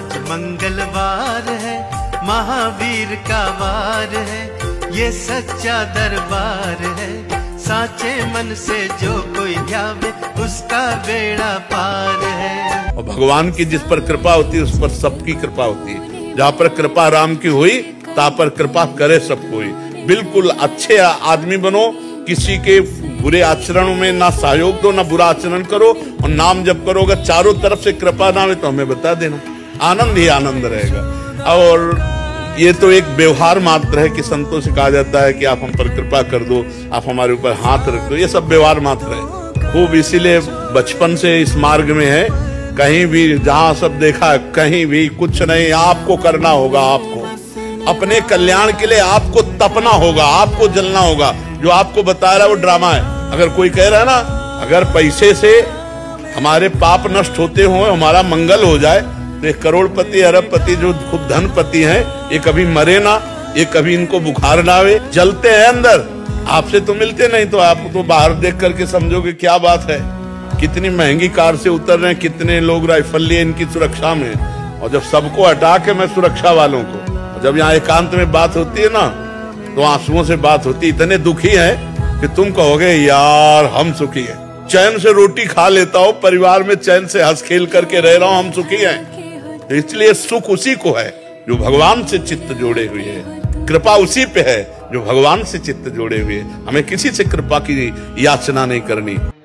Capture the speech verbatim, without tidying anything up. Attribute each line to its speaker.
Speaker 1: आज मंगलवार है, महावीर का वार है, ये सच्चा दरबार है। साचे मन से जो कोई ध्यावे उसका बेड़ा पार है।
Speaker 2: और भगवान की जिस पर कृपा होती है उस पर सबकी कृपा होती है। जहाँ पर कृपा राम की हुई ता पर कृपा करे सब कोई। बिल्कुल अच्छे आदमी बनो, किसी के बुरे आचरणों में ना सहयोग दो, ना बुरा आचरण करो, और नाम जब करोगे चारों तरफ से कृपा नाम है तो हमें बता देना, आनंद ही आनंद रहेगा। और ये तो एक व्यवहार मात्र है कि संतों से कहा जाता है कि आप हम पर कृपा कर दो, आप हमारे ऊपर हाथ रख दो, ये सब व्यवहार मात्र है। खूब इसीलिए बचपन से इस मार्ग में है, कहीं भी जहाँ सब देखा कहीं भी कुछ नहीं, आपको करना होगा, आपको अपने कल्याण के लिए आपको तपना होगा, आपको जलना होगा। जो आपको बता रहा है वो ड्रामा है। अगर कोई कह रहा है ना अगर पैसे से हमारे पाप नष्ट होते हो, हमारा मंगल हो जाए, तो ये करोड़पति अरबपति जो खूब धनपति हैं, ये कभी मरे ना, ये कभी इनको बुखार ना आवे, जलते हैं अंदर। आपसे तो मिलते नहीं, तो आप तो बाहर देख करके समझोगे क्या बात है। कितनी महंगी कार से उतर रहे हैं, कितने लोग राइफल लिए इनकी सुरक्षा में, और जब सबको हटा के मैं सुरक्षा वालों को, जब यहाँ एकांत में बात होती है ना तो आंसुओं से बात होती है। इतने दुखी हैं कि तुम कहोगे यार हम सुखी हैं, चैन से रोटी खा लेता हूँ, परिवार में चैन से हंस खेल करके रह रहा हूँ, हम सुखी हैं। तो इसलिए सुख उसी को है जो भगवान से चित्त जोड़े हुए है, कृपा उसी पे है जो भगवान से चित्त जोड़े हुए। हमें किसी से कृपा की याचना नहीं करनी।